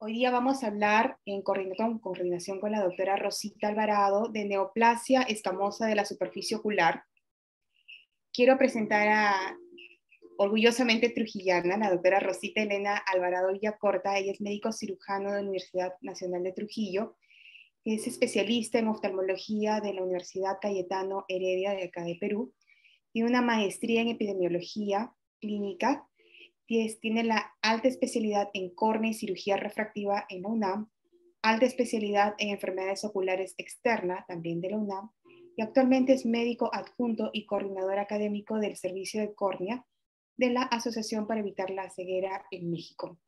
Hoy día vamos a hablar en coordinación con la doctora Rosita Alvarado de neoplasia escamosa de la superficie ocular. Quiero presentar a orgullosamente trujillana, la doctora Rosita Elena Alvarado Villacorta. Ella es médico cirujano de la Universidad Nacional de Trujillo, es especialista en oftalmología de la Universidad Cayetano Heredia de acá de Perú, tiene una maestría en epidemiología clínica, tiene la alta especialidad en córnea y cirugía refractiva en la UNAM, alta especialidad en enfermedades oculares externas, también de la UNAM, y actualmente es médico adjunto y coordinador académico del servicio de córnea de la Asociación para Evitar la Ceguera en México.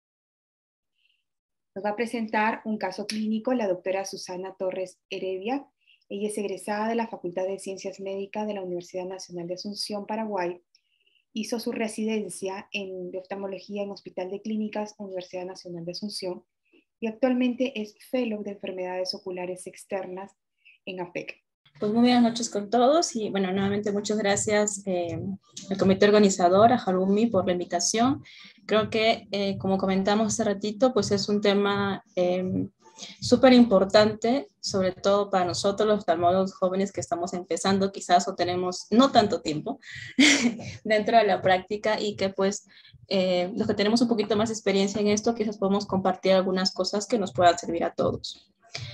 Nos va a presentar un caso clínico la doctora Susana Torres Heredia. Ella es egresada de la Facultad de Ciencias Médicas de la Universidad Nacional de Asunción, Paraguay. Hizo su residencia de oftalmología en Hospital de Clínicas, Universidad Nacional de Asunción, y actualmente es fellow de enfermedades oculares externas en APEC. Pues muy buenas noches con todos y bueno, nuevamente muchas gracias al comité organizador, a Harumi por la invitación. Creo que como comentamos hace ratito, pues es un tema súper importante, sobre todo para nosotros los oftalmólogos jóvenes que estamos empezando quizás o tenemos no tanto tiempo dentro de la práctica y que pues los que tenemos un poquito más de experiencia en esto quizás podemos compartir algunas cosas que nos puedan servir a todos.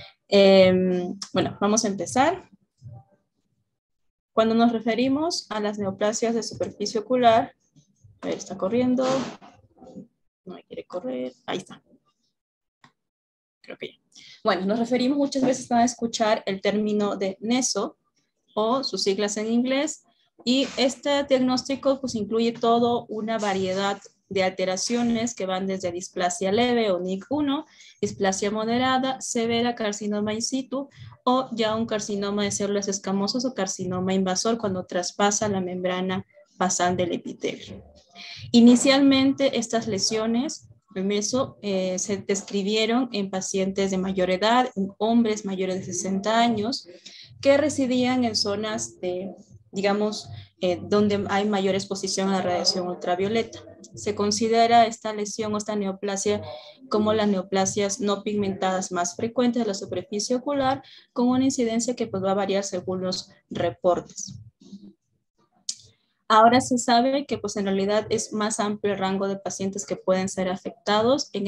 Bueno, vamos a empezar. Cuando nos referimos a las neoplasias de superficie ocular, a ver, está corriendo, no me quiere correr, ahí está. Creo que ya. Bueno, nos referimos muchas veces a escuchar el término de NESO o sus siglas en inglés, y este diagnóstico pues incluye toda una variedad de alteraciones que van desde displasia leve o NIC1, displasia moderada, severa, carcinoma in situ o ya un carcinoma de células escamosas o carcinoma invasor cuando traspasa la membrana basal del epitelio. Inicialmente estas lesiones se describieron en pacientes de mayor edad, en hombres mayores de 60 años, que residían en zonas de, digamos, donde hay mayor exposición a la radiación ultravioleta. Se considera esta lesión o esta neoplasia como las neoplasias no pigmentadas más frecuentes de la superficie ocular, con una incidencia que pues va a variar según los reportes. Ahora se sabe que pues en realidad es más amplio el rango de pacientes que pueden ser afectados. En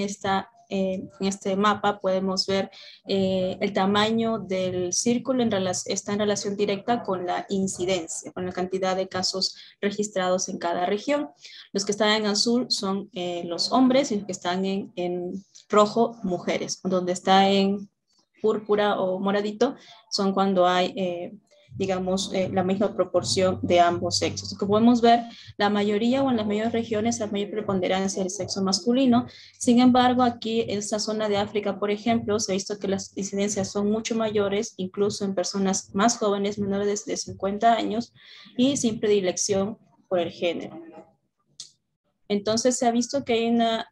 este mapa podemos ver el tamaño del círculo está en relación directa con la incidencia, con la cantidad de casos registrados en cada región. Los que están en azul son los hombres y los que están en rojo, mujeres. Donde está en púrpura o moradito son cuando hay digamos, la misma proporción de ambos sexos. Como podemos ver, la mayoría o en las mayores regiones hay mayor preponderancia del sexo masculino. Sin embargo, aquí en esta zona de África, por ejemplo, se ha visto que las incidencias son mucho mayores, incluso en personas más jóvenes, menores de 50 años, y sin predilección por el género. Entonces, se ha visto que hay una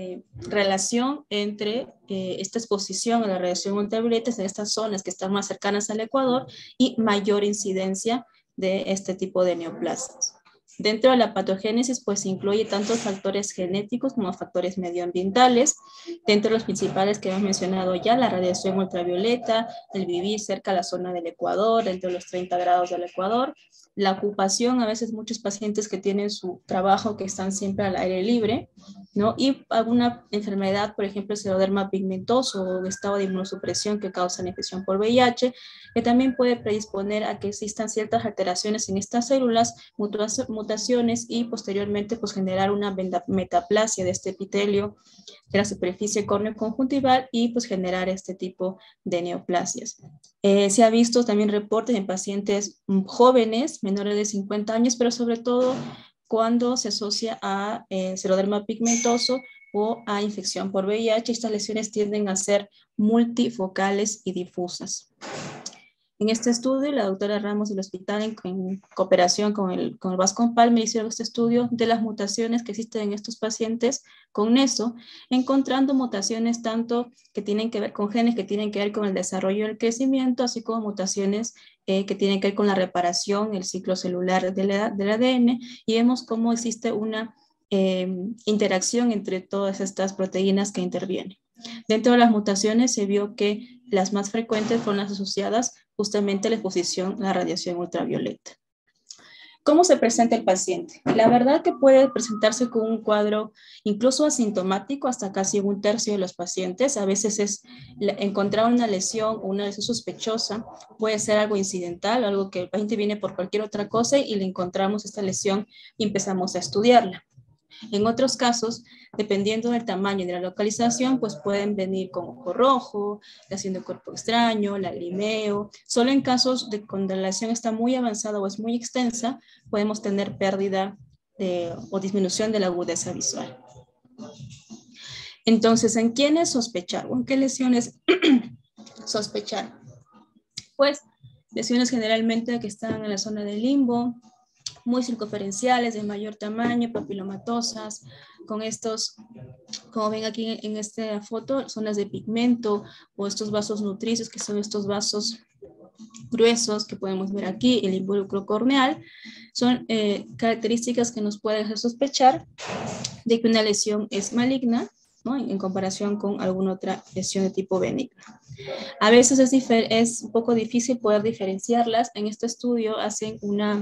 relación entre esta exposición a la radiación ultravioleta en estas zonas que están más cercanas al Ecuador y mayor incidencia de este tipo de neoplasias. Dentro de la patogénesis, pues incluye tanto factores genéticos como factores medioambientales. Dentro de los principales que hemos mencionado ya, la radiación ultravioleta, el vivir cerca de la zona del Ecuador, dentro de los 30 grados del Ecuador, la ocupación, a veces muchos pacientes que tienen su trabajo que están siempre al aire libre, ¿no? Y alguna enfermedad, por ejemplo, el seroderma pigmentoso o estado de inmunosupresión que causa la infección por VIH, que también puede predisponer a que existan ciertas alteraciones en estas células, mutaciones y posteriormente pues generar una metaplasia de este epitelio de la superficie córneo-conjuntival y pues generar este tipo de neoplasias. Se ha visto también reportes en pacientes jóvenes, menores de 50 años, pero sobre todo cuando se asocia a seroderma pigmentoso o a infección por VIH. Estas lesiones tienden a ser multifocales y difusas. En este estudio, la doctora Ramos del hospital, en cooperación con el Vasco Palme, hicieron este estudio de las mutaciones que existen en estos pacientes con NESO, encontrando mutaciones tanto que tienen que ver con genes que tienen que ver con el desarrollo y el crecimiento, así como mutaciones que tienen que ver con la reparación, el ciclo celular del ADN, y vemos cómo existe una interacción entre todas estas proteínas que intervienen. Dentro de las mutaciones se vio que las más frecuentes fueron las asociadas justamente a la exposición a la radiación ultravioleta. ¿Cómo se presenta el paciente? La verdad que puede presentarse con un cuadro incluso asintomático hasta casi un tercio de los pacientes. A veces es encontrar una lesión sospechosa, puede ser algo incidental, algo que el paciente viene por cualquier otra cosa y le encontramos esta lesión y empezamos a estudiarla. En otros casos, dependiendo del tamaño y de la localización, pues pueden venir con ojo rojo, lesión de cuerpo extraño, lagrimeo. Solo en casos de cuando la lesión está muy avanzada o es muy extensa, podemos tener pérdida o disminución de la agudeza visual. Entonces, ¿en quiénes sospechar? ¿O en qué lesiones sospechar? Pues lesiones generalmente que están en la zona del limbo, muy circunferenciales, de mayor tamaño, papilomatosas, con estos, como ven aquí en esta foto, zonas de pigmento o estos vasos nutricios, que son estos vasos gruesos que podemos ver aquí, el involucro corneal, son características que nos pueden hacer sospechar de que una lesión es maligna, ¿no? En comparación con alguna otra lesión de tipo benigno. A veces es un poco difícil poder diferenciarlas. En este estudio hacen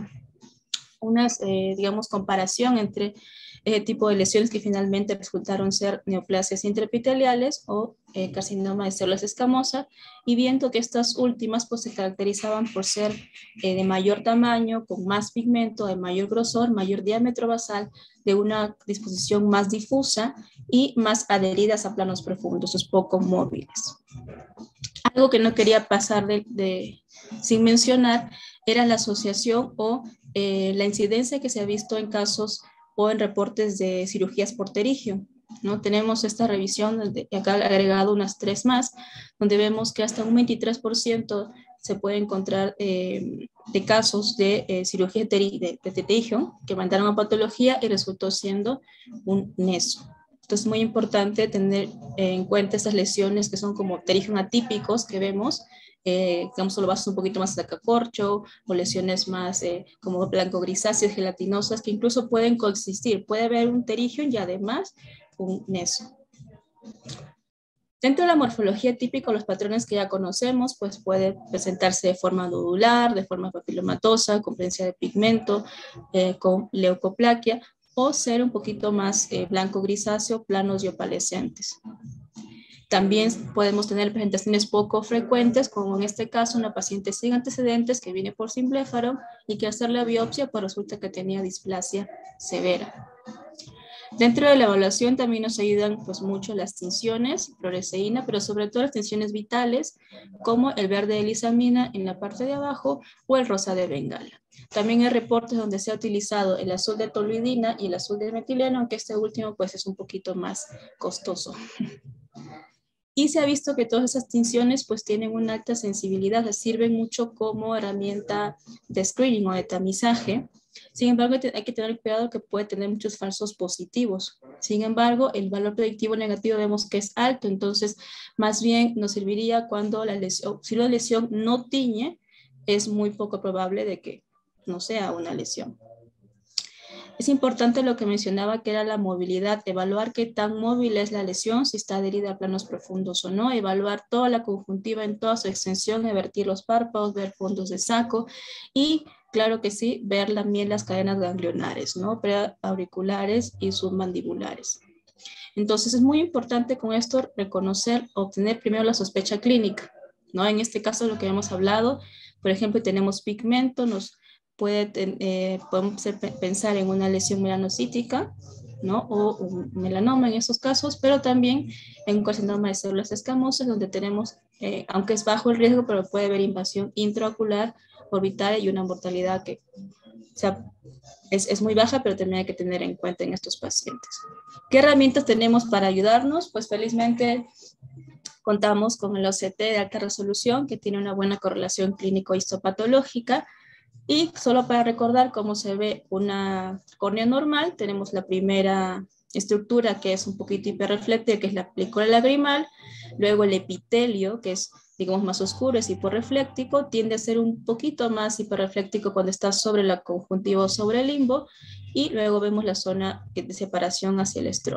digamos, comparación entre tipo de lesiones que finalmente resultaron ser neoplasias intraepiteliales o carcinoma de células escamosas, y viendo que estas últimas pues se caracterizaban por ser de mayor tamaño, con más pigmento, de mayor grosor, mayor diámetro basal, de una disposición más difusa y más adheridas a planos profundos, es poco móviles. Algo que no quería pasar sin mencionar era la asociación o la incidencia que se ha visto en casos o en reportes de cirugías por pterigio, ¿no? Tenemos esta revisión, acá he agregado unas 3 más, donde vemos que hasta un 23% se puede encontrar de casos de cirugía de pterigio que mandaron a patología y resultó siendo un neso. Entonces es muy importante tener en cuenta esas lesiones que son como pterigio atípicos que vemos, digamos, solo vasos un poquito más de cacorcho, o lesiones más como blanco grisáceas, gelatinosas, que incluso pueden coexistir. Puede haber un pterigio y además un neso. Dentro de la morfología típica, los patrones que ya conocemos, pues puede presentarse de forma nodular, de forma papilomatosa, con presencia de pigmento, con leucoplaquia, o ser un poquito más blanco grisáceo, planos y opalescentes. También podemos tener presentaciones poco frecuentes, como en este caso una paciente sin antecedentes que viene por simpléfaro y que al hacer la biopsia pues resulta que tenía displasia severa. Dentro de la evaluación también nos ayudan pues mucho las tinciones, fluoresceína, pero sobre todo las tinciones vitales, como el verde de lisamina en la parte de abajo o el rosa de bengala. También hay reportes donde se ha utilizado el azul de toluidina y el azul de metileno, aunque este último pues es un poquito más costoso. Y se ha visto que todas esas tinciones pues tienen una alta sensibilidad, les sirven mucho como herramienta de screening o de tamizaje. Sin embargo, hay que tener cuidado que puede tener muchos falsos positivos. Sin embargo, el valor predictivo negativo vemos que es alto, entonces más bien nos serviría cuando la lesión, si la lesión no tiñe, es muy poco probable de que no sea una lesión. Es importante lo que mencionaba, que era la movilidad, evaluar qué tan móvil es la lesión, si está adherida a planos profundos o no, evaluar toda la conjuntiva en toda su extensión, vertir los párpados, ver fondos de saco y, claro que sí, ver también las cadenas ganglionares, ¿no? Preauriculares y submandibulares. Entonces es muy importante con esto reconocer, obtener primero la sospecha clínica, ¿no? En este caso lo que hemos hablado, por ejemplo, tenemos pigmento, podemos pensar en una lesión melanocítica, ¿no? O un melanoma en esos casos, pero también en un carcinoma de células escamosas, donde tenemos, aunque es bajo el riesgo, pero puede haber invasión intraocular, orbital y una mortalidad que es muy baja, pero también hay que tener en cuenta en estos pacientes. ¿Qué herramientas tenemos para ayudarnos? Pues felizmente contamos con el OCT de alta resolución, que tiene una buena correlación clínico-histopatológica. Y solo para recordar cómo se ve una córnea normal, tenemos la primera estructura que es un poquito hiperreflective, que es la película lagrimal, luego el epitelio, que es, digamos, más oscuro, es hiporrefléctico, tiende a ser un poquito más hiperrefléctico cuando está sobre la conjuntiva o sobre el limbo, y luego vemos la zona de separación hacia el estroma.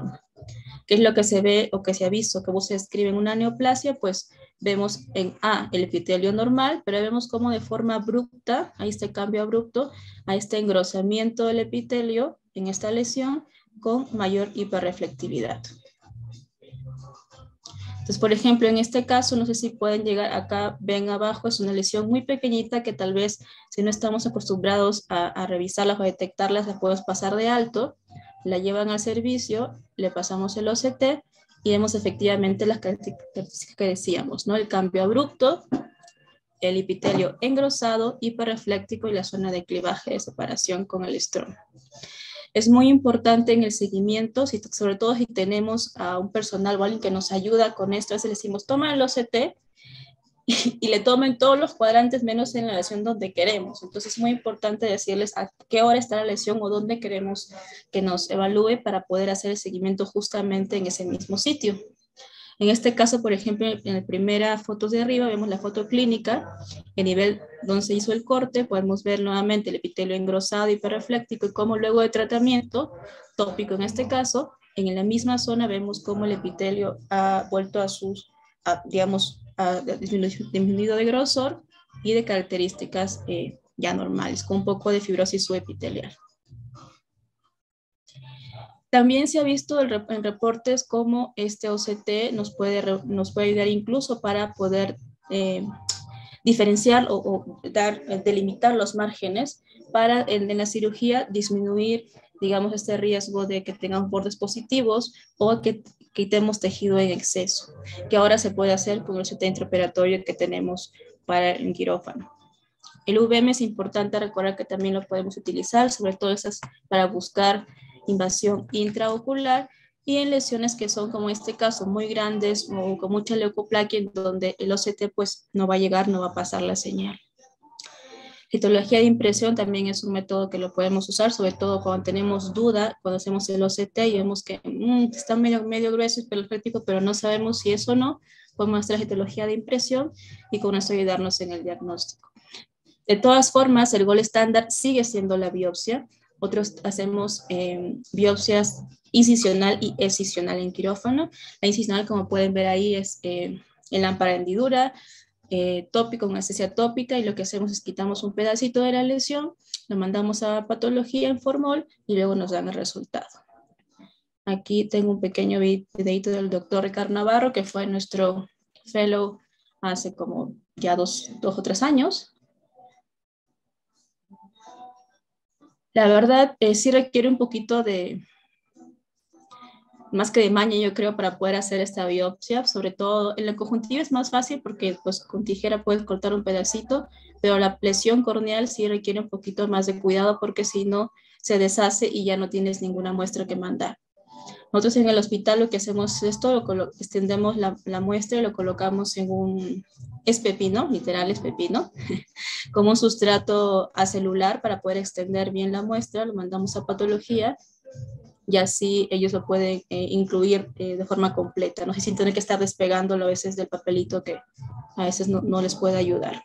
¿Qué es lo que se ve o que se ha visto? Que se escribe en una neoplasia, pues vemos en A el epitelio normal, pero vemos como de forma abrupta, ahí está el cambio abrupto, ahí está engrosamiento del epitelio en esta lesión con mayor hiperreflectividad. Entonces, por ejemplo, en este caso, no sé si pueden llegar acá, ven abajo, es una lesión muy pequeñita que tal vez si no estamos acostumbrados a revisarlas o a detectarlas, las podemos pasar de alto, la llevan al servicio, le pasamos el OCT y vemos efectivamente las características que decíamos, ¿no? El cambio abrupto, el epitelio engrosado, hiperrefléctico y la zona de clivaje de separación con el estroma. Es muy importante en el seguimiento, sobre todo si tenemos a un personal o alguien que nos ayuda con esto, a veces le decimos, toma el OCT y le tomen todos los cuadrantes menos en la lesión donde queremos. Entonces es muy importante decirles a qué hora está la lesión o dónde queremos que nos evalúe para poder hacer el seguimiento justamente en ese mismo sitio. En este caso, por ejemplo, en la primera foto de arriba vemos la foto clínica, el nivel donde se hizo el corte, podemos ver nuevamente el epitelio engrosado, hiperrefléctico y cómo luego de tratamiento, tópico en este caso, en la misma zona vemos cómo el epitelio ha vuelto a sus, digamos, disminuido de grosor y de características ya normales, con un poco de fibrosis subepitelial. También se ha visto en reportes cómo este OCT nos puede ayudar incluso para poder diferenciar o delimitar los márgenes para en la cirugía disminuir, digamos, este riesgo de que tengan bordes positivos o que quitemos tejido en exceso, que ahora se puede hacer con el OCT intraoperatorio que tenemos para el quirófano. El VM es importante recordar que también lo podemos utilizar, sobre todo esas para buscar invasión intraocular y en lesiones que son como este caso muy grandes o con mucha leucoplaquia en donde el OCT pues no va a llegar, no va a pasar la señal. Citología de impresión también es un método que lo podemos usar, sobre todo cuando tenemos duda, cuando hacemos el OCT y vemos que está medio grueso y hiperrefléctico, pero no sabemos si es o no, podemos hacer citología de impresión y con eso ayudarnos en el diagnóstico. De todas formas, el gold estándar sigue siendo la biopsia. Otros hacemos biopsias incisional y excisional en quirófano. La incisional, como pueden ver ahí, es en lámpara de hendidura, tópico, con anestesia tópica, y lo que hacemos es quitamos un pedacito de la lesión, lo mandamos a patología en formol y luego nos dan el resultado. Aquí tengo un pequeño videito del doctor Ricardo Navarro, que fue nuestro fellow hace como ya dos o 3 años. La verdad, sí requiere un poquito de, más que de maña, yo creo, para poder hacer esta biopsia. Sobre todo en la conjuntiva es más fácil porque pues, con tijera puedes cortar un pedacito, pero la lesión corneal sí requiere un poquito más de cuidado porque si no se deshace y ya no tienes ninguna muestra que mandar. Nosotros en el hospital lo que hacemos es esto, extendemos la muestra y lo colocamos en un pepino, literal pepino, como un sustrato acelular para poder extender bien la muestra, lo mandamos a patología y así ellos lo pueden incluir de forma completa, no sé, sin tener que estar despegándolo a veces del papelito que a veces no les puede ayudar.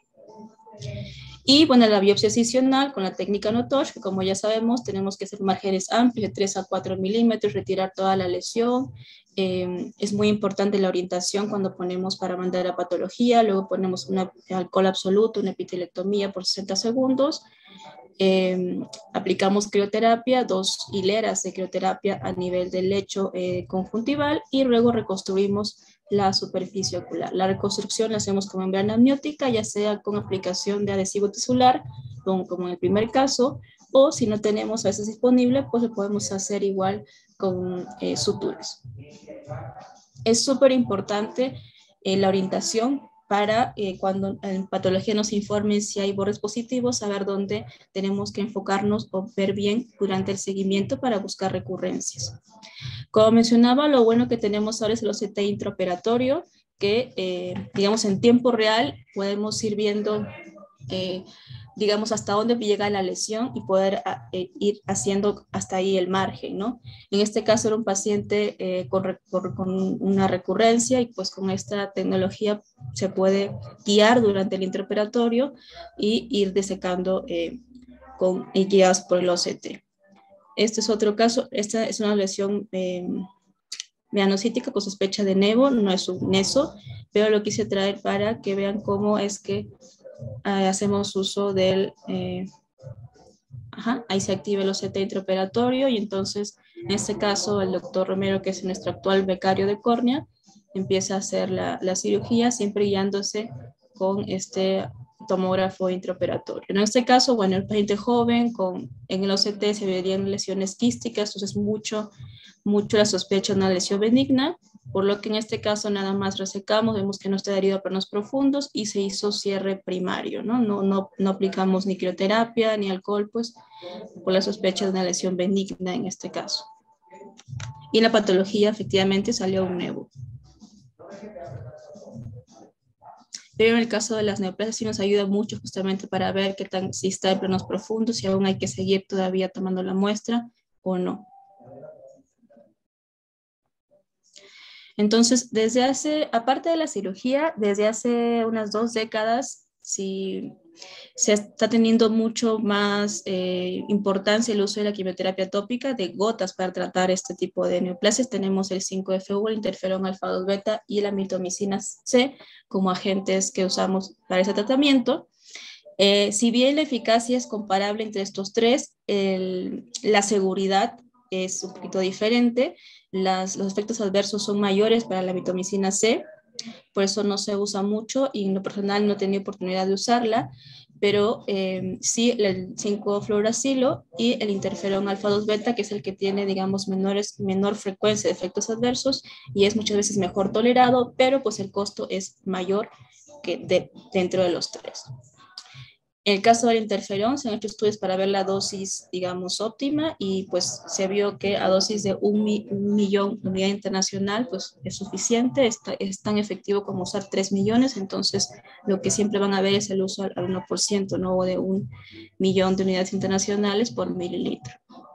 Y bueno, la biopsia excisional con la técnica Notosh, que como ya sabemos, tenemos que hacer márgenes amplios de 3 a 4 milímetros, retirar toda la lesión. Es muy importante la orientación cuando ponemos para mandar a patología, luego ponemos un alcohol absoluto, una epitelectomía por 60 segundos. Aplicamos crioterapia, 2 hileras de crioterapia a nivel del lecho conjuntival y luego reconstruimos la superficie ocular. La reconstrucción la hacemos con membrana amniótica, ya sea con aplicación de adhesivo tisular, como en el primer caso, o si no tenemos a veces disponible, pues lo podemos hacer igual con suturas. Es súper importante la orientación para cuando en patología nos informen si hay bordes positivos, saber dónde tenemos que enfocarnos o ver bien durante el seguimiento para buscar recurrencias. Como mencionaba, lo bueno que tenemos ahora es el OCT intraoperatorio, que digamos en tiempo real podemos ir viendo digamos hasta dónde llega la lesión y poder ir haciendo hasta ahí el margen, ¿no? En este caso era un paciente con una recurrencia y pues con esta tecnología se puede guiar durante el intraoperatorio y ir desecando guiados por el OCT. Este es otro caso, esta es una lesión melanocítica con sospecha de nevo, no es un neso, pero lo quise traer para que vean cómo es que hacemos uso del... ahí se activa el OCT intraoperatorio y entonces en este caso el doctor Romero, que es nuestro actual becario de córnea, empieza a hacer la cirugía siempre guiándose con este tomógrafo intraoperatorio. En este caso, bueno, el paciente joven en el OCT se verían lesiones quísticas, entonces mucho la sospecha de una lesión benigna, por lo que en este caso nada más resecamos, vemos que no está adherido a planos profundos y se hizo cierre primario, ¿no? No aplicamos ni crioterapia ni alcohol, pues por la sospecha de una lesión benigna en este caso. Y la patología efectivamente salió un nevo. Pero en el caso de las neoplasias sí nos ayuda mucho justamente para ver qué tan, si está en planos profundos, si aún hay que seguir todavía tomando la muestra o no. Entonces, aparte de la cirugía, desde hace unas 2 décadas, sí, se está teniendo mucho más importancia el uso de la quimioterapia tópica de gotas para tratar este tipo de neoplasias. Tenemos el 5-FU, el interferón alfa-2 beta y la mitomicina C como agentes que usamos para ese tratamiento. Si bien la eficacia es comparable entre estos tres, la seguridad es un poquito diferente. Los efectos adversos son mayores para la mitomicina C, por eso no se usa mucho y en lo personal no he tenido oportunidad de usarla, pero sí el 5-fluoracilo y el interferón alfa-2 beta, que es el que tiene, digamos, menor frecuencia de efectos adversos y es muchas veces mejor tolerado, pero pues el costo es mayor que dentro de los tres. En el caso del interferón, se han hecho estudios para ver la dosis, digamos, óptima y pues se vio que a dosis de 1.000.000 unidad internacional, pues es suficiente, es tan efectivo como usar 3 millones, entonces lo que siempre van a ver es el uso al 1%, ¿no? O de 1.000.000 de unidades internacionales por mililitro.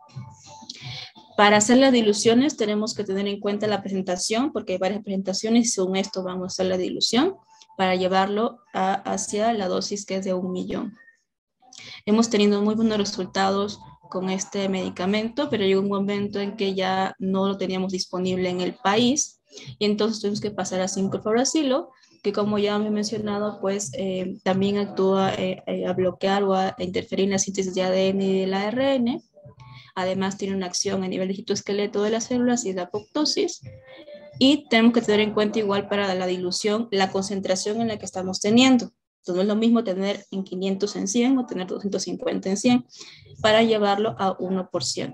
Para hacer las diluciones tenemos que tener en cuenta la presentación, porque hay varias presentaciones y según esto vamos a hacer la dilución para llevarlo hacia la dosis que es de 1.000.000. Hemos tenido muy buenos resultados con este medicamento, pero llegó un momento en que ya no lo teníamos disponible en el país y entonces tuvimos que pasar a 5-fluoracilo, que como ya me he mencionado, pues también actúa a bloquear o a interferir en la síntesis de ADN y del ARN. Además tiene una acción a nivel de citoesqueleto de las células y de apoptosis. Y tenemos que tener en cuenta igual para la dilución la concentración en la que estamos teniendo. Entonces no es lo mismo tener en 500 en 100 o tener 250 en 100 para llevarlo a 1%.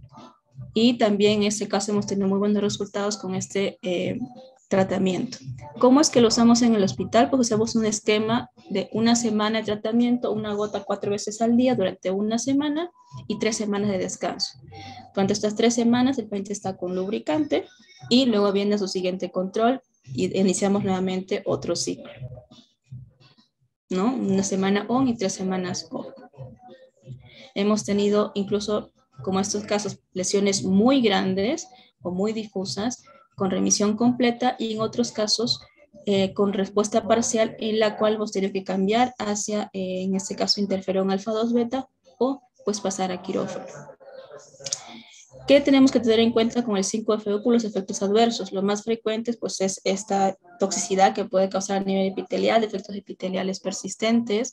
Y también en este caso hemos tenido muy buenos resultados con este tratamiento. ¿Cómo es que lo usamos en el hospital? Pues usamos un esquema de 1 semana de tratamiento, 1 gota 4 veces al día durante 1 semana y 3 semanas de descanso. Durante estas 3 semanas el paciente está con lubricante y luego viene su siguiente control y iniciamos nuevamente otro ciclo, ¿no? 1 semana on y 3 semanas off. Hemos tenido incluso, como estos casos, lesiones muy grandes o muy difusas con remisión completa y en otros casos con respuesta parcial en la cual hemos tenido que cambiar hacia, en este caso, interferón alfa-2 beta o pues pasar a quirófano. ¿Qué tenemos que tener en cuenta con el 5-FU por los efectos adversos? Los más frecuentes pues es esta toxicidad que puede causar a nivel epitelial, efectos epiteliales persistentes,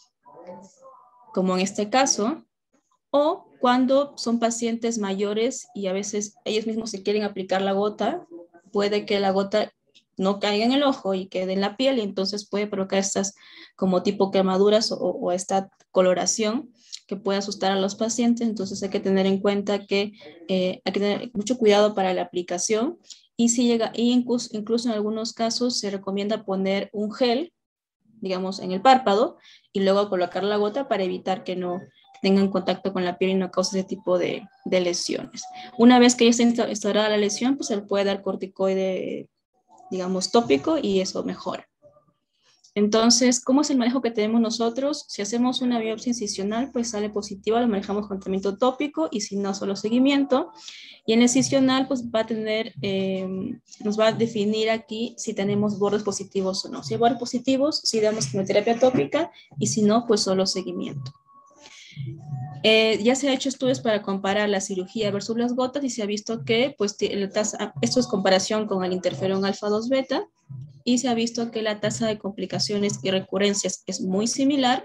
como en este caso, o cuando son pacientes mayores y a veces ellos mismos se quieren aplicar la gota, puede que la gota no caiga en el ojo y quede en la piel y entonces puede provocar estas como tipo quemaduras o esta coloración que puede asustar a los pacientes. Entonces hay que tener en cuenta que hay que tener mucho cuidado para la aplicación y si llega, incluso en algunos casos se recomienda poner un gel, digamos, en el párpado y luego colocar la gota para evitar que no tengan contacto con la piel y no cause ese tipo de lesiones. Una vez que ya está instaurada la lesión, pues se le puede dar corticoide, digamos, tópico y eso mejora. Entonces, ¿cómo es el manejo que tenemos nosotros? Si hacemos una biopsia incisional, pues sale positiva, lo manejamos con tratamiento tópico y si no, solo seguimiento. Y en el incisional, pues va a tener, nos va a definir aquí si tenemos bordes positivos o no. Si hay bordes positivos, sí damos quimioterapia tópica y si no, pues solo seguimiento. Ya se ha hecho estudios para comparar la cirugía versus las gotas y se ha visto que, pues, esto es comparación con el interferón alfa 2 beta, y se ha visto que la tasa de complicaciones y recurrencias es muy similar.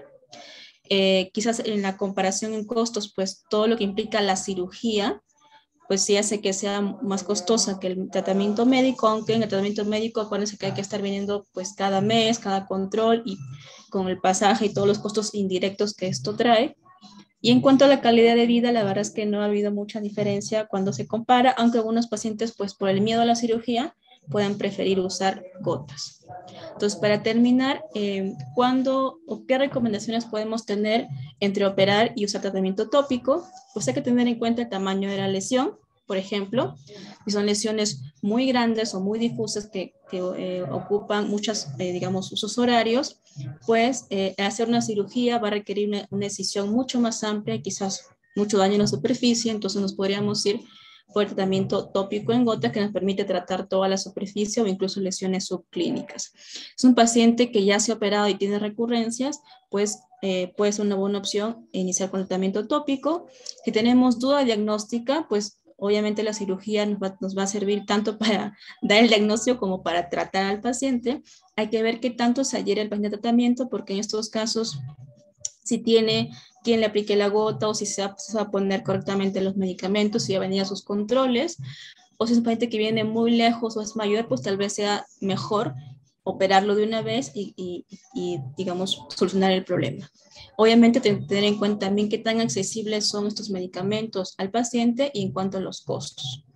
Quizás en la comparación en costos, pues todo lo que implica la cirugía, pues sí hace que sea más costosa que el tratamiento médico, aunque en el tratamiento médico acuérdense que hay que estar viniendo pues cada mes, cada control y con el pasaje y todos los costos indirectos que esto trae. Y en cuanto a la calidad de vida, la verdad es que no ha habido mucha diferencia cuando se compara, aunque algunos pacientes, pues por el miedo a la cirugía, puedan preferir usar gotas. Entonces, para terminar, ¿cuándo o qué recomendaciones podemos tener entre operar y usar tratamiento tópico? Pues hay que tener en cuenta el tamaño de la lesión. Por ejemplo, si son lesiones muy grandes o muy difusas que ocupan muchos, digamos, usos horarios, pues hacer una cirugía va a requerir una incisión mucho más amplia y quizás mucho daño en la superficie, entonces nos podríamos ir por el tratamiento tópico en gotas que nos permite tratar toda la superficie o incluso lesiones subclínicas. Es un paciente que ya se ha operado y tiene recurrencias, pues puede ser una buena opción iniciar con el tratamiento tópico. Si tenemos duda diagnóstica, pues obviamente la cirugía nos va a servir tanto para dar el diagnóstico como para tratar al paciente. Hay que ver qué tanto se adhiere el paciente al tratamiento, porque en estos casos, si tiene quien le aplique la gota o si se va a poner correctamente los medicamentos, si ya venía a sus controles, o si es un paciente que viene muy lejos o es mayor, pues tal vez sea mejor operarlo de una vez y digamos, solucionar el problema. Obviamente, tener en cuenta también qué tan accesibles son estos medicamentos al paciente y en cuanto a los costos.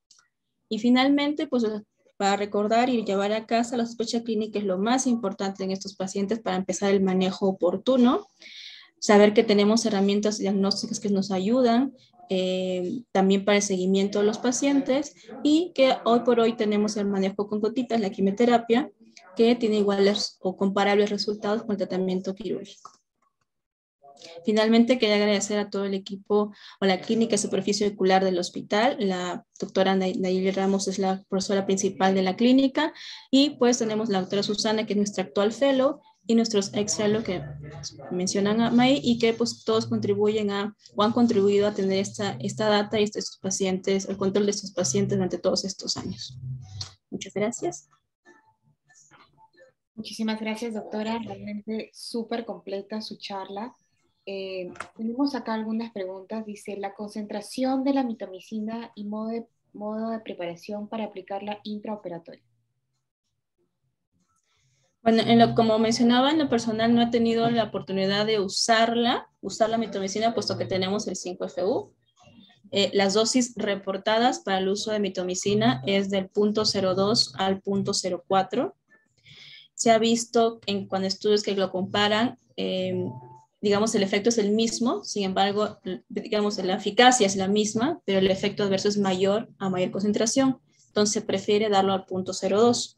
Y finalmente, pues para recordar y llevar a casa la sospecha clínica es lo más importante en estos pacientes para empezar el manejo oportuno. Saber que tenemos herramientas diagnósticas que nos ayudan también para el seguimiento de los pacientes y que hoy por hoy tenemos el manejo con gotitas, la quimioterapia, que tiene iguales o comparables resultados con el tratamiento quirúrgico. Finalmente, quería agradecer a todo el equipo o la clínica de superficie ocular del hospital. La doctora Nayeli Ramos es la profesora principal de la clínica y pues tenemos la doctora Susana, que es nuestra actual fellow, y nuestros ex fellow que mencionan a May y que pues todos contribuyen o han contribuido a tener esta data y estos pacientes, el control de estos pacientes durante todos estos años. Muchas gracias. Muchísimas gracias, doctora. Realmente súper completa su charla. Tenemos acá algunas preguntas. Dice, la concentración de la mitomicina y modo de preparación para aplicarla intraoperatoria. Bueno, como mencionaba, en lo personal no he tenido la oportunidad de usar la mitomicina, puesto que tenemos el 5FU. Las dosis reportadas para el uso de mitomicina es del 0.02 al 0.04. Se ha visto cuando estudios que lo comparan, digamos, el efecto es el mismo, sin embargo, digamos, la eficacia es la misma, pero el efecto adverso es mayor a mayor concentración. Entonces, se prefiere darlo al 0.02.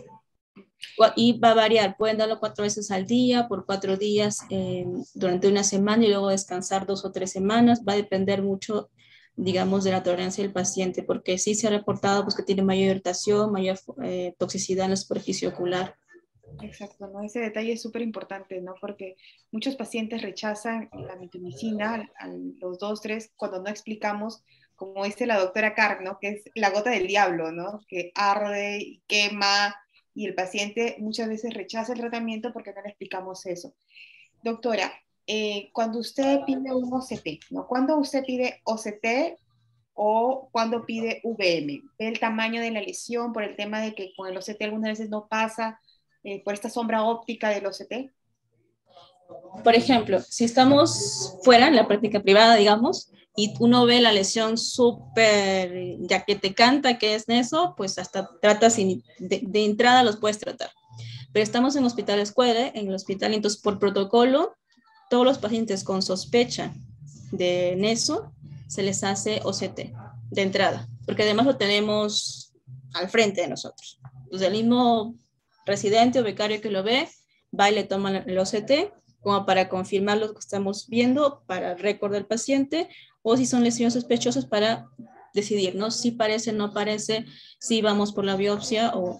Y va a variar, pueden darlo 4 veces al día, por 4 días durante una semana y luego descansar 2 o 3 semanas. Va a depender mucho, digamos, de la tolerancia del paciente, porque sí se ha reportado pues, que tiene mayor irritación, mayor toxicidad en la superficie ocular. Exacto, ¿no? Ese detalle es súper importante, ¿no? Porque muchos pacientes rechazan la mitomicina a los 2, 3, cuando no explicamos, como dice la doctora Carr, ¿no? Que es la gota del diablo, ¿no? Que arde y quema, y el paciente muchas veces rechaza el tratamiento porque no le explicamos eso. Doctora, cuando usted pide un OCT, ¿no? ¿Cuándo usted pide OCT o cuando pide VM? ¿Ve el tamaño de la lesión por el tema de que con el OCT algunas veces no pasa? Por esta sombra óptica del OCT? Por ejemplo, si estamos fuera en la práctica privada, digamos, y uno ve la lesión súper, ya que te canta que es eso, pues hasta tratas de entrada los puedes tratar. Pero estamos en hospital escuela, en el hospital, entonces por protocolo, todos los pacientes con sospecha de NESO se les hace OCT de entrada, porque además lo tenemos al frente de nosotros. Entonces el mismo residente o becario que lo ve, va y le toma el OCT como para confirmar lo que estamos viendo para el récord del paciente, o si son lesiones sospechosas para decidir, ¿no? Si parece, no parece, si vamos por la biopsia o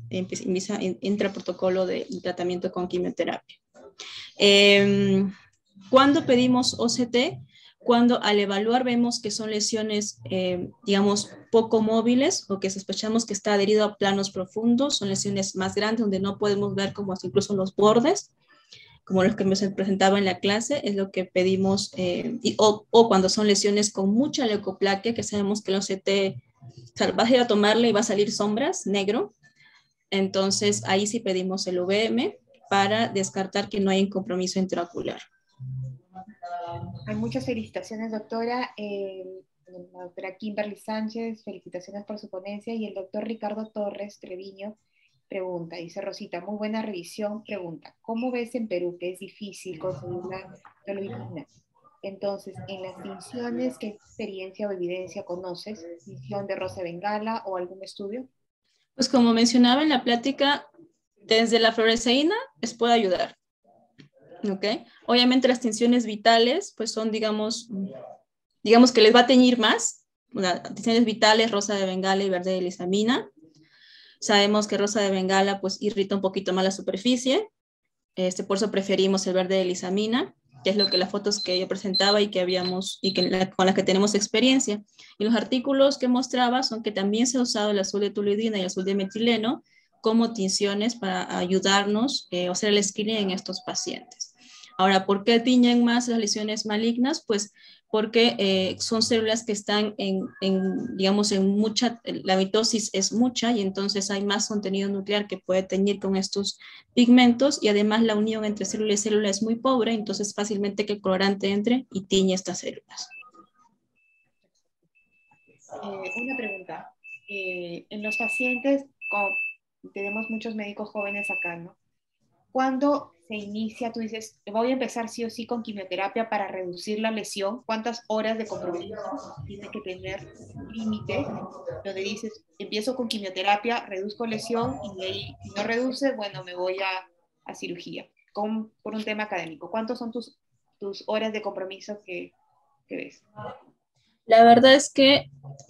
entra protocolo de tratamiento con quimioterapia. ¿Cuándo pedimos OCT? cuando al evaluar vemos que son lesiones, digamos, poco móviles o que sospechamos que está adherido a planos profundos, son lesiones más grandes donde no podemos ver como incluso los bordes, como los que se presentaba en la clase, es lo que pedimos, o cuando son lesiones con mucha leucoplaquia, que sabemos que el OCT, o sea, vas a ir a tomarle y va a salir sombras, negro, entonces ahí sí pedimos el UVM para descartar que no hay un compromiso intraocular. Hay muchas felicitaciones, doctora. La doctora Kimberly Sánchez, felicitaciones por su ponencia. Y el doctor Ricardo Torres Treviño pregunta, dice Rosita, muy buena revisión, pregunta, ¿cómo ves en Perú que es difícil conseguir la toluidina? Entonces, en las tinciones, ¿qué experiencia o evidencia conoces? ¿Tinción de rosa de bengala o algún estudio? Pues como mencionaba en la plática, desde la fluoresceína les puede ayudar. ¿Ok? Obviamente las tinciones vitales, pues son, digamos que les va a teñir más. Tinciones vitales, rosa de bengala y verde de lisamina. Sabemos que rosa de bengala pues irrita un poquito más la superficie. Por eso preferimos el verde de lisamina, que es lo que las fotos que yo presentaba y que habíamos, y que con las que tenemos experiencia. Y los artículos que mostraba son que también se ha usado el azul de toluidina y el azul de metileno como tinciones para ayudarnos o hacer el screening en estos pacientes. Ahora, ¿por qué tiñen más las lesiones malignas? Pues porque son células que están digamos, en mucha, la mitosis es mucha y entonces hay más contenido nuclear que puede teñir con estos pigmentos y además la unión entre célula y célula es muy pobre, entonces fácilmente que el colorante entre y tiñe estas células. Una pregunta. En los pacientes, tenemos muchos médicos jóvenes acá, ¿no? ¿Cuándo se inicia? Tú dices, voy a empezar sí o sí con quimioterapia para reducir la lesión. ¿Cuántas horas de compromiso tiene que tener un límite? Donde dices, empiezo con quimioterapia, reduzco lesión y de ahí, si no reduce, bueno, me voy a cirugía. Por un tema académico. ¿Cuántos son tus horas de compromiso que ves? La verdad es que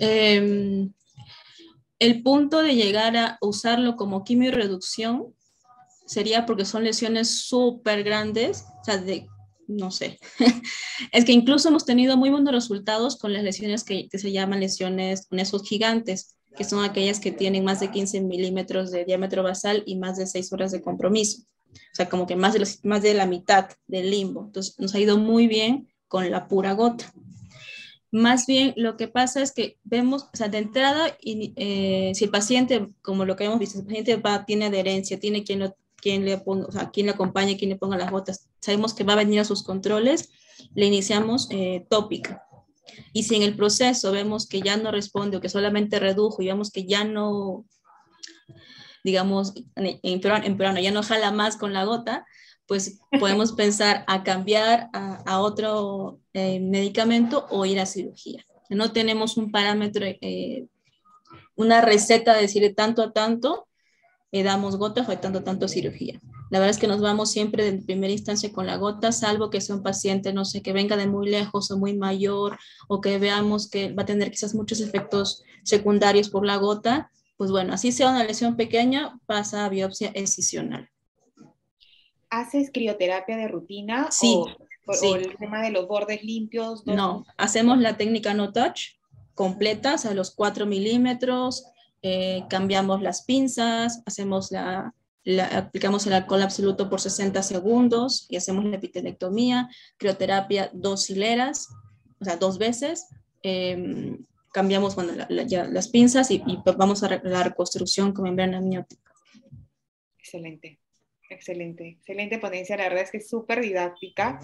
el punto de llegar a usarlo como quimioreducción sería porque son lesiones súper grandes, o sea, no sé, es que incluso hemos tenido muy buenos resultados con las lesiones que se llaman lesiones con esos gigantes, que son aquellas que tienen más de 15 milímetros de diámetro basal y más de 6 horas de compromiso, o sea, como que más de la mitad del limbo, entonces nos ha ido muy bien con la pura gota. Más bien, lo que pasa es que vemos, o sea, de entrada, si el paciente, como lo que hemos visto, si el paciente tiene adherencia, tiene quien le ponga, o sea, quien le acompañe, quien le ponga las gotas, sabemos que va a venir a sus controles, le iniciamos tópica. Y si en el proceso vemos que ya no responde o que solamente redujo y vemos que ya no, digamos, en peruano ya no jala más con la gota, pues podemos pensar a cambiar a otro medicamento o ir a cirugía. No tenemos un parámetro, una receta de decirle tanto a tanto, damos gotas o de tanto a tanto cirugía. La verdad es que nos vamos siempre de primera instancia con la gota, salvo que sea un paciente, no sé, que venga de muy lejos o muy mayor, o que veamos que va a tener quizás muchos efectos secundarios por la gota, pues bueno, así sea una lesión pequeña, pasa a biopsia excisional. ¿Haces crioterapia de rutina? Sí, o el tema de los bordes limpios? No, hacemos la técnica no touch completa, o sea, los 4 milímetros, cambiamos las pinzas, hacemos aplicamos el alcohol absoluto por 60 segundos y hacemos la epitelectomía, crioterapia 2 hileras, o sea, 2 veces, cambiamos las pinzas y vamos a la reconstrucción con membrana amniótica. Excelente. Excelente ponencia, la verdad es que es súper didáctica.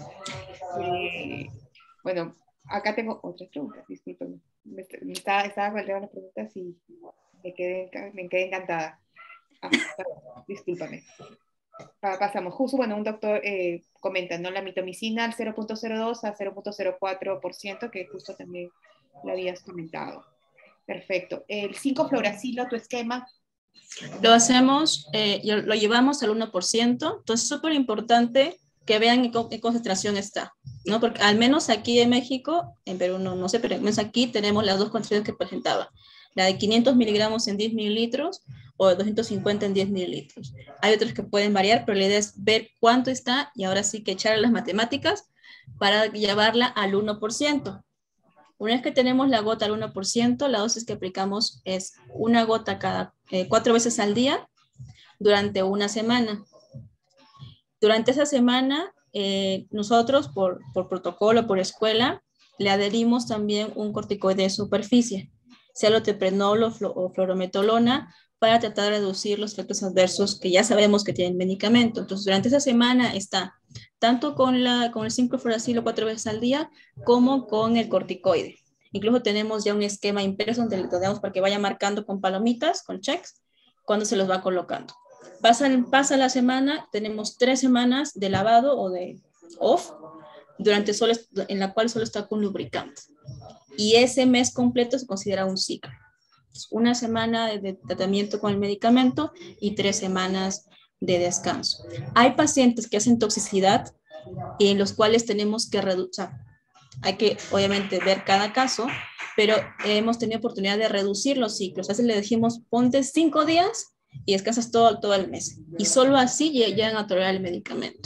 Bueno, acá tengo otras preguntas, discúlpenme. Estaba guardando las preguntas y me quedé encantada. Perdón, discúlpame. Pasamos, justo, bueno, un doctor comenta, ¿no? La mitomicina al 0.02 a 0.04%, que justo también lo habías comentado. Perfecto. El 5-fluoracilo, tu esquema. Lo hacemos, lo llevamos al 1%, entonces es súper importante que vean en qué concentración está, ¿no? Porque al menos aquí en México, en Perú no sé, pero al menos aquí tenemos las dos concentraciones que presentaba, la de 500 miligramos en 10 mililitros o de 250 en 10 mililitros. Hay otros que pueden variar, pero la idea es ver cuánto está y ahora sí que echar las matemáticas para llevarla al 1%. Una vez que tenemos la gota al 1%, la dosis que aplicamos es una gota cada 4 veces al día durante una semana. Durante esa semana, nosotros por protocolo, por escuela, le adherimos también un corticoide de superficie, sea loteprenol o fluorometolona, para tratar de reducir los efectos adversos que ya sabemos que tienen el medicamento. Entonces, durante esa semana está tanto con el 5-fluoracilo 4 veces al día, como con el corticoide. Incluso tenemos ya un esquema impreso donde le damos para que vaya marcando con palomitas, con checks, cuando se los va colocando. Pasa la semana, tenemos 3 semanas de lavado o de off, en la cual solo está con lubricante. Y ese mes completo se considera un ciclo. Una semana de tratamiento con el medicamento y 3 semanas de descanso. Hay pacientes que hacen toxicidad y en los cuales tenemos que reducir. Hay que obviamente ver cada caso, pero hemos tenido oportunidad de reducir los ciclos. A veces le decimos, ponte 5 días y descansas todo el mes. Y solo así llegan a tolerar el medicamento.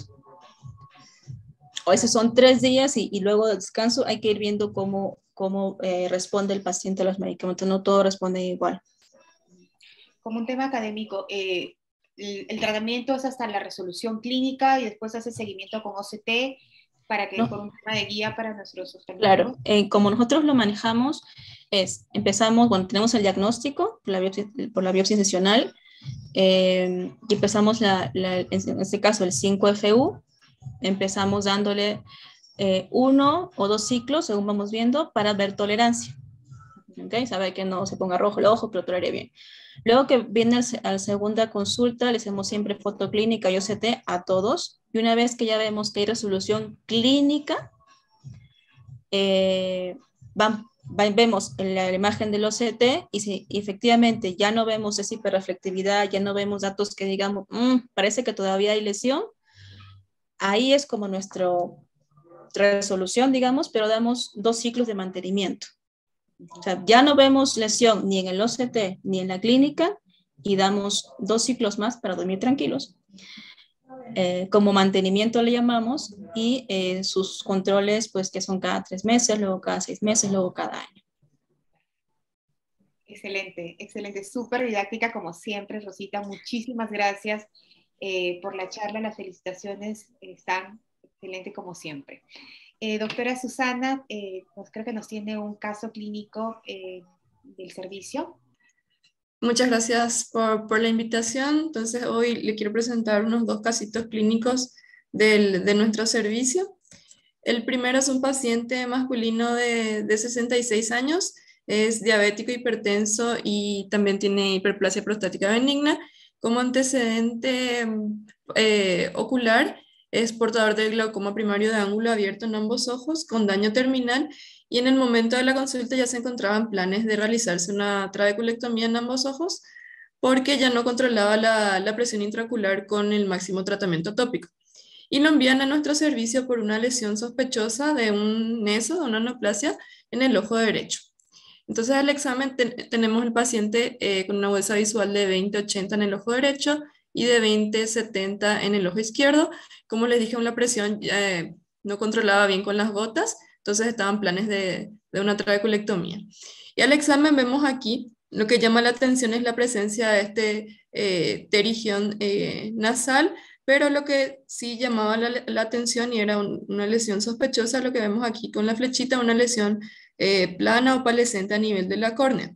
O esos son 3 días y luego de descanso hay que ir viendo cómo responde el paciente a los medicamentos. No todo responde igual. Como un tema académico, el tratamiento es hasta la resolución clínica y después hace seguimiento con OCT para que por un tema de guía para nuestros oftalmólogos. Claro, como nosotros lo manejamos, empezamos, tenemos el diagnóstico por la biopsia sesional, y empezamos en este caso el 5FU, empezamos dándole 1 o 2 ciclos, según vamos viendo, para ver tolerancia. ¿Okay? Sabe que no se ponga rojo el ojo, pero tolere bien. Luego que viene a la segunda consulta, le hacemos siempre fotoclínica y OCT a todos. Y una vez que ya vemos que hay resolución clínica, vemos la imagen del OCT y si efectivamente ya no vemos esa hiperreflectividad, ya no vemos datos que digamos, parece que todavía hay lesión, ahí es como nuestra resolución, digamos, pero damos 2 ciclos de mantenimiento. O sea, ya no vemos lesión ni en el OCT ni en la clínica y damos 2 ciclos más para dormir tranquilos. Como mantenimiento le llamamos, y sus controles, pues que son cada 3 meses, luego cada 6 meses, luego cada año. Excelente, excelente, súper didáctica como siempre, Rosita. Muchísimas gracias por la charla, las felicitaciones están excelentes como siempre. Doctora Susana, pues creo que nos tiene un caso clínico del servicio. Muchas gracias por la invitación. Entonces hoy le quiero presentar unos 2 casitos clínicos de nuestro servicio. El primero es un paciente masculino de 66 años, es diabético, hipertenso y también tiene hiperplasia prostática benigna. Como antecedente ocular, es portador del glaucoma primario de ángulo abierto en ambos ojos con daño terminal, y en el momento de la consulta ya se encontraban planes de realizarse una trabeculectomía en ambos ojos porque ya no controlaba la presión intraocular con el máximo tratamiento tópico. Y lo envían a nuestro servicio por una lesión sospechosa de un neso, de una neoplasia en el ojo derecho. Entonces al examen tenemos el paciente con una agudeza visual de 20/80 en el ojo derecho y de 20/70 en el ojo izquierdo. Como les dije, la presión no controlaba bien con las gotas, entonces estaban planes de una trabeculectomía. Y al examen vemos aquí, lo que llama la atención es la presencia de este pterigión nasal, pero lo que sí llamaba la atención y era una lesión sospechosa, lo que vemos aquí con la flechita, una lesión plana o opalescente a nivel de la córnea.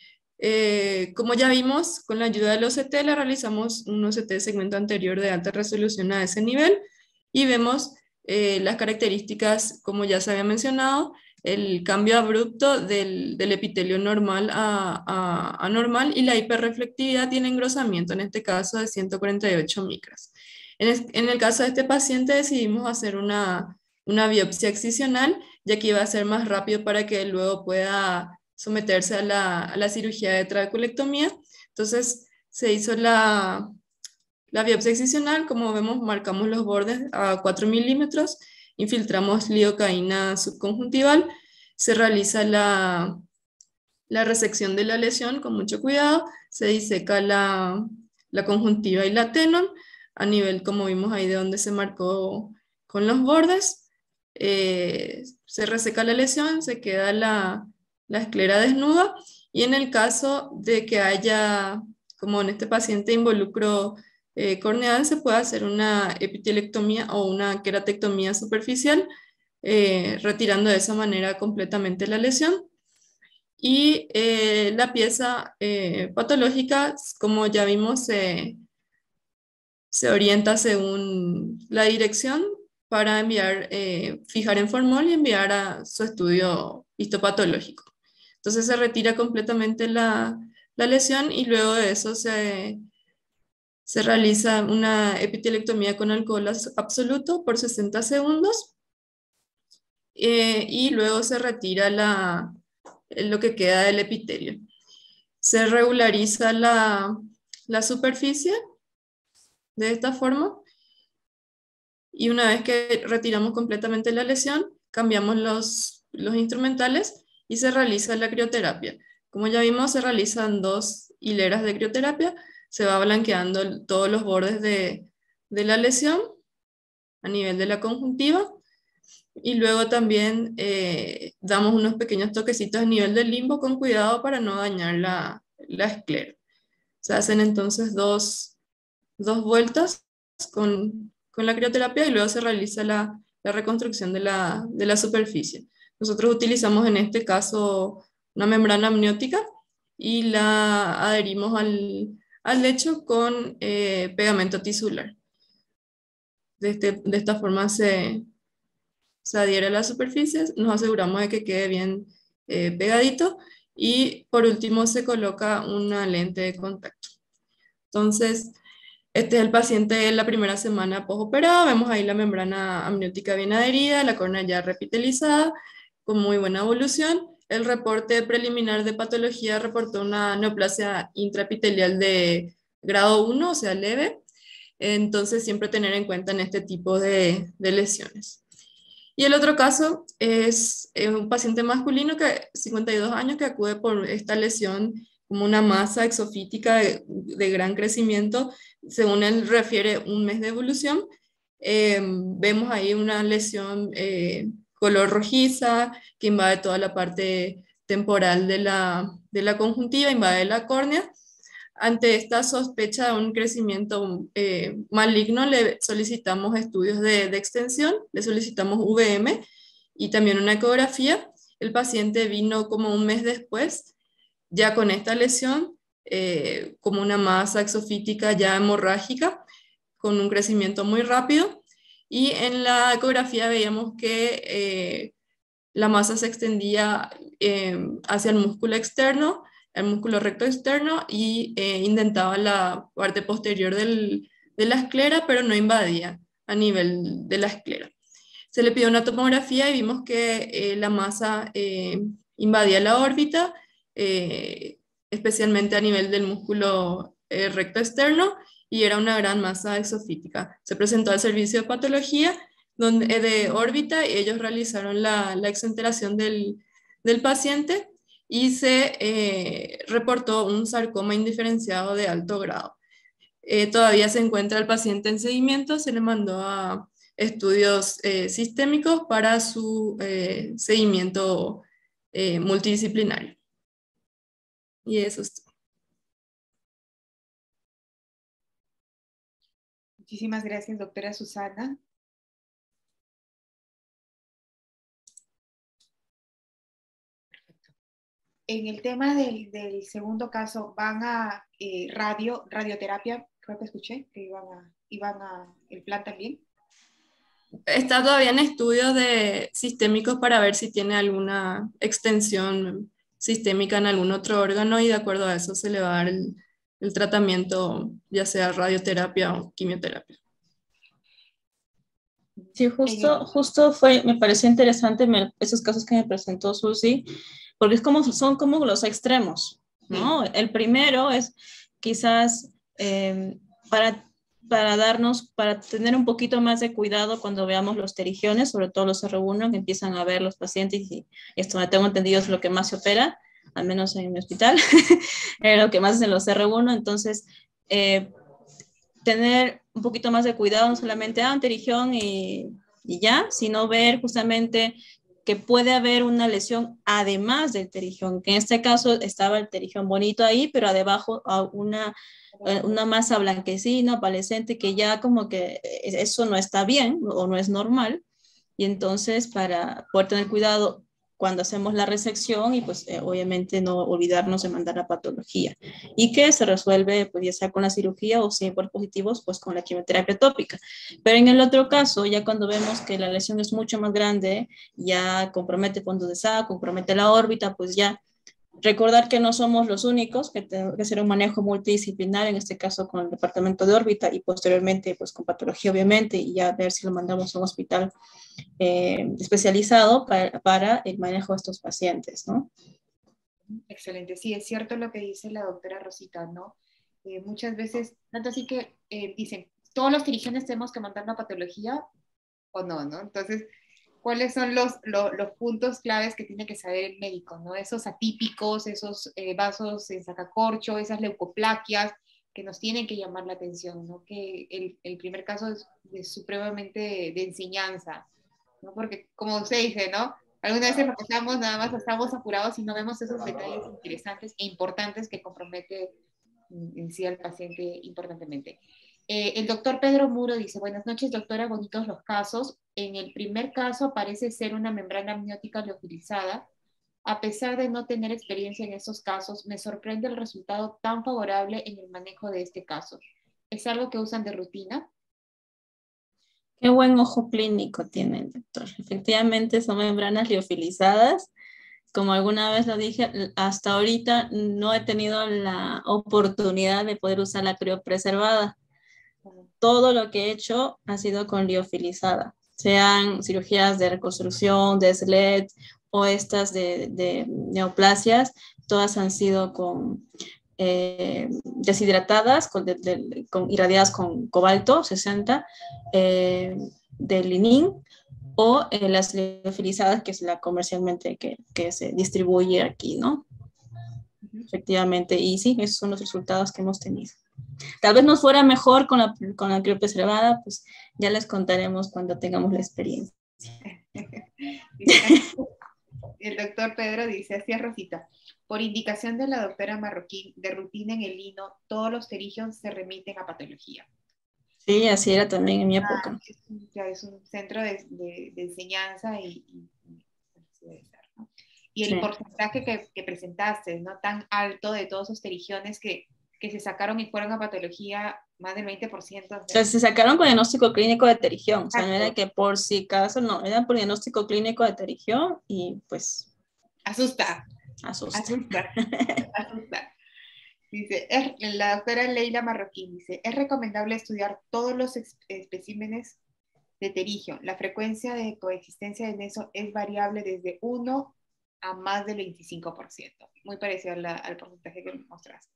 Como ya vimos, con la ayuda del OCT le realizamos un OCT de segmento anterior de alta resolución a ese nivel y vemos las características, como ya se había mencionado, el cambio abrupto del epitelio normal a anormal, y la hiperreflectividad tiene engrosamiento, en este caso de 148 micras. En el caso de este paciente decidimos hacer una biopsia excisional, ya que iba a ser más rápido para que él luego pueda someterse a la cirugía de trabeculectomía. Entonces se hizo la biopsia excisional. Como vemos, marcamos los bordes a 4 milímetros, infiltramos lidocaína subconjuntival, se realiza la resección de la lesión con mucho cuidado, se diseca la conjuntiva y la tenon a nivel, como vimos ahí, de donde se marcó con los bordes. se reseca la lesión, se queda la esclera desnuda, y en el caso de que haya, como en este paciente, involucro corneal, se puede hacer una epitelectomía o una queratectomía superficial, retirando de esa manera completamente la lesión. Y la pieza patológica, como ya vimos, se orienta según la dirección para enviar, fijar en formol y enviar a su estudio histopatológico. Entonces se retira completamente la lesión, y luego de eso se realiza una epitelectomía con alcohol absoluto por 60 segundos, y luego se retira lo que queda del epitelio. Se regulariza la superficie de esta forma, y una vez que retiramos completamente la lesión, cambiamos los instrumentales y se realiza la crioterapia. Como ya vimos, se realizan 2 hileras de crioterapia, se va blanqueando todos los bordes de la lesión a nivel de la conjuntiva, y luego también damos unos pequeños toquecitos a nivel del limbo con cuidado para no dañar la esclera. Se hacen entonces dos vueltas con la crioterapia, y luego se realiza la reconstrucción de la superficie. Nosotros utilizamos en este caso una membrana amniótica y la adherimos al lecho con pegamento tisular. De esta forma se adhiere a la superficie, nos aseguramos de que quede bien pegadito, y por último se coloca una lente de contacto. Entonces, este es el paciente de la primera semana postoperado. Vemos ahí la membrana amniótica bien adherida, la córnea ya repitelizada, con muy buena evolución. El reporte preliminar de patología reportó una neoplasia intraepitelial de grado 1, o sea, leve. Entonces, siempre tener en cuenta en este tipo de lesiones. Y el otro caso es un paciente masculino de 52 años que acude por esta lesión como una masa exofítica de gran crecimiento. Según él refiere, 1 mes de evolución. Vemos ahí una lesión color rojiza que invade toda la parte temporal de la conjuntiva, invade la córnea. Ante esta sospecha de un crecimiento maligno, le solicitamos estudios de extensión, le solicitamos VM y también una ecografía. El paciente vino como 1 mes después, ya con esta lesión, como una masa exofítica ya hemorrágica, con un crecimiento muy rápido, y en la ecografía veíamos que la masa se extendía hacia el músculo externo, el músculo recto externo, y indentaba la parte posterior de la esclera, pero no invadía a nivel de la esclera. Se le pidió una tomografía y vimos que la masa invadía la órbita, especialmente a nivel del músculo recto externo, y era una gran masa exofítica. Se presentó al servicio de patología de órbita, y ellos realizaron la exenteración del paciente, y se reportó un sarcoma indiferenciado de alto grado. Todavía se encuentra el paciente en seguimiento, se le mandó a estudios sistémicos para su seguimiento multidisciplinario. Y eso es todo. Muchísimas gracias, doctora Susana. En el tema del segundo caso, van a radioterapia, creo que escuché, que iban a el plan también. Está todavía en estudios sistémicos para ver si tiene alguna extensión sistémica en algún otro órgano, y de acuerdo a eso se le va a dar el tratamiento, ya sea radioterapia o quimioterapia. Sí, justo me pareció interesante esos casos que me presentó Susi, porque son como los extremos, ¿no? Sí. El primero es quizás para tener un poquito más de cuidado cuando veamos los pterigiones, sobre todo los R1, que empiezan a ver los pacientes, y esto me tengo entendido es lo que más se opera, al menos en mi hospital, lo que más es en los R1. Entonces, tener un poquito más de cuidado, no solamente un pterigión y y ya, sino ver justamente que puede haber una lesión además del terigión, que en este caso estaba el terigión bonito ahí, pero debajo una masa blanquecina, opalescente, que ya como que eso no está bien o no es normal, y entonces para poder tener cuidado cuando hacemos la resección y pues obviamente no olvidarnos de mandar la patología y que se resuelve pues ya sea con la cirugía o si hay por positivos pues con la quimioterapia tópica. Pero en el otro caso, ya cuando vemos que la lesión es mucho más grande, ya compromete fondos de saco, compromete la órbita, pues ya recordar que no somos los únicos, que tenemos que hacer un manejo multidisciplinar, en este caso con el departamento de órbita y posteriormente pues con patología obviamente, y ya ver si lo mandamos a un hospital especializado para el manejo de estos pacientes, ¿no? Excelente, sí, es cierto lo que dice la doctora Rosita, ¿no? Muchas veces, tanto así que dicen, todos los dirigentes tenemos que mandar una patología o no, ¿no? Entonces, ¿cuáles son los puntos claves que tiene que saber el médico, ¿no? Esos atípicos, esos vasos en sacacorcho, esas leucoplaquias que nos tienen que llamar la atención, ¿no? Que el primer caso es supremamente de enseñanza, ¿no? Porque como usted dice, ¿no? Algunas veces lo pasamos, nada más estamos apurados y no vemos esos detalles interesantes e importantes que compromete en sí al paciente importantemente. El doctor Pedro Muro dice, buenas noches, doctora, bonitos los casos. En el primer caso parece ser una membrana amniótica liofilizada. A pesar de no tener experiencia en esos casos, me sorprende el resultado tan favorable en el manejo de este caso. ¿Es algo que usan de rutina? Qué buen ojo clínico tiene el doctor. Efectivamente son membranas liofilizadas. Como alguna vez lo dije, hasta ahorita no he tenido la oportunidad de poder usar la criopreservada. Todo lo que he hecho ha sido con liofilizada, sean cirugías de reconstrucción, de SLED o estas de neoplasias, todas han sido con deshidratadas, irradiadas con cobalto 60, de linín, o las liofilizadas, que es la comercialmente que se distribuye aquí, ¿no? Efectivamente, y sí, esos son los resultados que hemos tenido. Tal vez nos fuera mejor con la criopreservada, pues ya les contaremos cuando tengamos la experiencia. El doctor Pedro dice, así es Rosita, por indicación de la doctora Marroquín, de rutina en el lino, todos los terigios se remiten a patología. Sí, así era también en mi época. Es un centro de enseñanza y así debe ser, ¿no? Y el Sí. porcentaje que presentaste, ¿no? Tan alto de todos esos terigiones que se sacaron y fueron a patología, más del 20%. O sea, se sacaron con diagnóstico clínico de terigión, o sea, no era que por si acaso, no, era por diagnóstico clínico de terigión y pues... Asusta. Dice, la doctora Leila Marroquín dice, es recomendable estudiar todos los especímenes de terigio. La frecuencia de coexistencia en eso es variable desde 1 a más del 25%. Muy parecido al porcentaje que mostraste.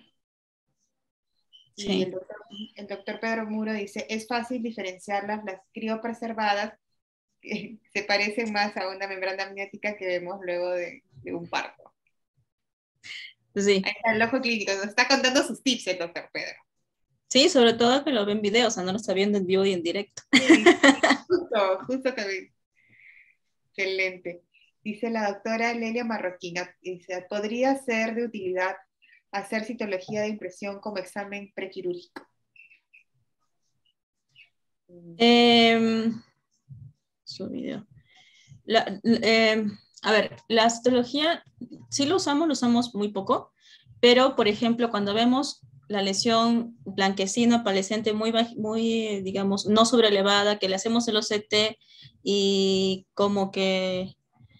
Sí. Y el doctor Pedro Muro dice, es fácil diferenciarlas, las criopreservadas se parecen más a una membrana amniótica que vemos luego de un parto. Sí. Ahí está el ojo clínico, nos está contando sus tips el doctor Pedro. Sí, sobre todo que lo ven en video, o sea, no lo está viendo en vivo y en directo. Sí, justo también. Excelente. Dice la doctora Lelia Marroquina, dice, ¿podría ser de utilidad hacer citología de impresión como examen prequirúrgico? Su video. A ver, la citología sí lo usamos muy poco, pero por ejemplo, cuando vemos la lesión blanquecina, opalescente, muy, digamos, no sobrelevada, que le hacemos el OCT y como que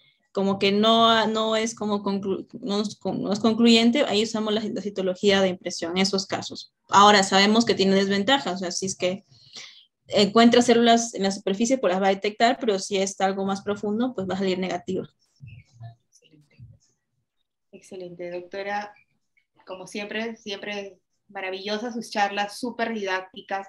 no es no es concluyente, ahí usamos la citología de impresión en esos casos. Ahora sabemos que tiene desventajas, o sea, si es que encuentra células en la superficie, pues las va a detectar, pero si es algo más profundo, pues va a salir negativo. Excelente. Excelente, doctora. Como siempre maravillosas sus charlas, súper didácticas.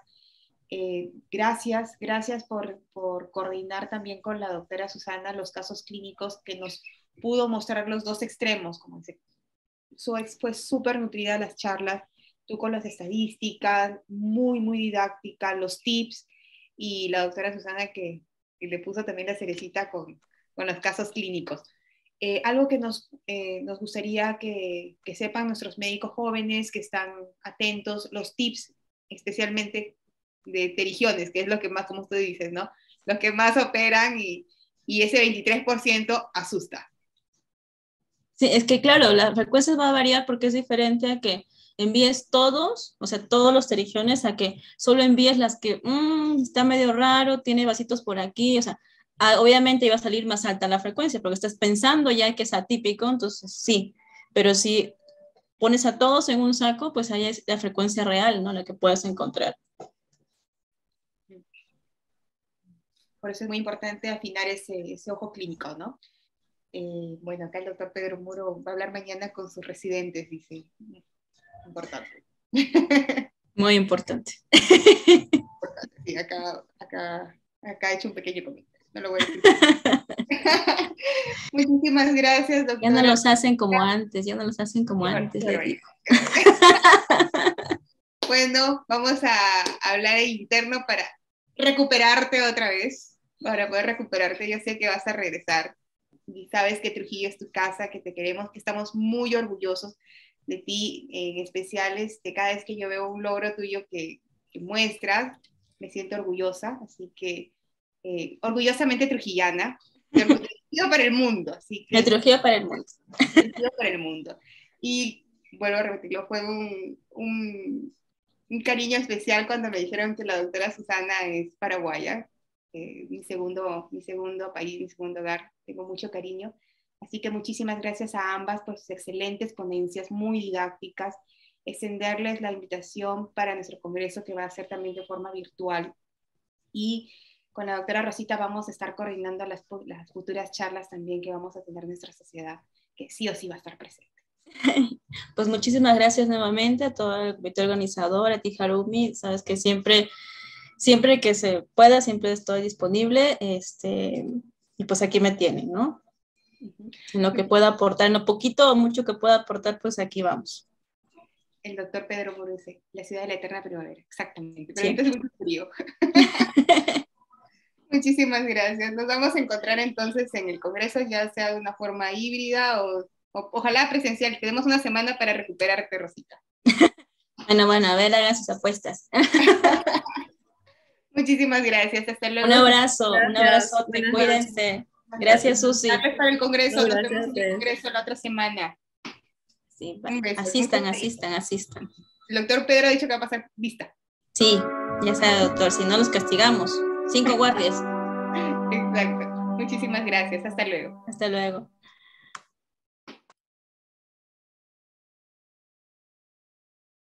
Gracias por coordinar también con la doctora Susana los casos clínicos que nos pudo mostrar los dos extremos. Como dice, fue súper nutrida las charlas, tú con las estadísticas, muy didáctica, los tips, y la doctora Susana que le puso también la cerecita con los casos clínicos. Algo que nos gustaría que sepan nuestros médicos jóvenes que están atentos, los tips, especialmente de pterigiones, que es lo que más, como tú dices, ¿no? Los que más operan y ese 23% asusta. Sí, es que claro, la frecuencia va a variar porque es diferente a que envíes todos, o sea, todos los pterigiones, a que solo envíes las que está medio raro, tiene vasitos por aquí, o sea, obviamente iba a salir más alta la frecuencia porque estás pensando ya que es atípico, entonces sí, pero si pones a todos en un saco, pues ahí es la frecuencia real, ¿no? La que puedes encontrar. Por eso es muy importante afinar ese ojo clínico, ¿no? Bueno, acá el doctor Pedro Muro va a hablar mañana con sus residentes, dice. Importante. Muy importante. Importante. Sí, acá he hecho un pequeño comentario. No lo voy a decir. Muchísimas gracias, doctora. Ya no los hacen como antes, ya no los hacen como antes. Bueno, vamos a hablar en interno para recuperarte otra vez, para poder recuperarte. Yo sé que vas a regresar y sabes que Trujillo es tu casa, que te queremos, que estamos muy orgullosos de ti, en especial cada vez que yo veo un logro tuyo que muestras, me siento orgullosa, así que orgullosamente trujillana, Trujillo para el mundo. Así que, de Trujillo para el mundo. Trujillo para el mundo. Y vuelvo a repetirlo, fue un cariño especial cuando me dijeron que la doctora Susana es paraguaya, mi segundo país, mi segundo hogar, tengo mucho cariño. Así que muchísimas gracias a ambas por sus excelentes ponencias, muy didácticas, extenderles la invitación para nuestro congreso que va a ser también de forma virtual. Y con la doctora Rosita vamos a estar coordinando las futuras charlas también que vamos a tener en nuestra sociedad, que sí o sí va a estar presente. Pues muchísimas gracias nuevamente a todo el comité organizador, a ti Harumi, sabes que siempre que se pueda, siempre estoy disponible, y pues aquí me tienen, ¿no? En lo que pueda aportar, en lo poquito o mucho que pueda aportar, pues aquí vamos. El doctor Pedro Muruse, la ciudad de la eterna primavera, exactamente, pero Sí. ahorita es muy frío. Muchísimas gracias, nos vamos a encontrar entonces en el congreso, ya sea de una forma híbrida o ojalá presencial. Tenemos una semana para recuperarte, Rosita. Bueno, a ver, hagan sus apuestas. Muchísimas gracias, hasta luego. Un abrazote, cuídense. Gracias, Susi. Gracias para el congreso, nos vemos en el congreso la otra semana. Sí, asistan. El doctor Pedro ha dicho que va a pasar vista. Sí, ya sabe, doctor, si no los castigamos. 5 guardias. Exacto. Muchísimas gracias, hasta luego. Hasta luego.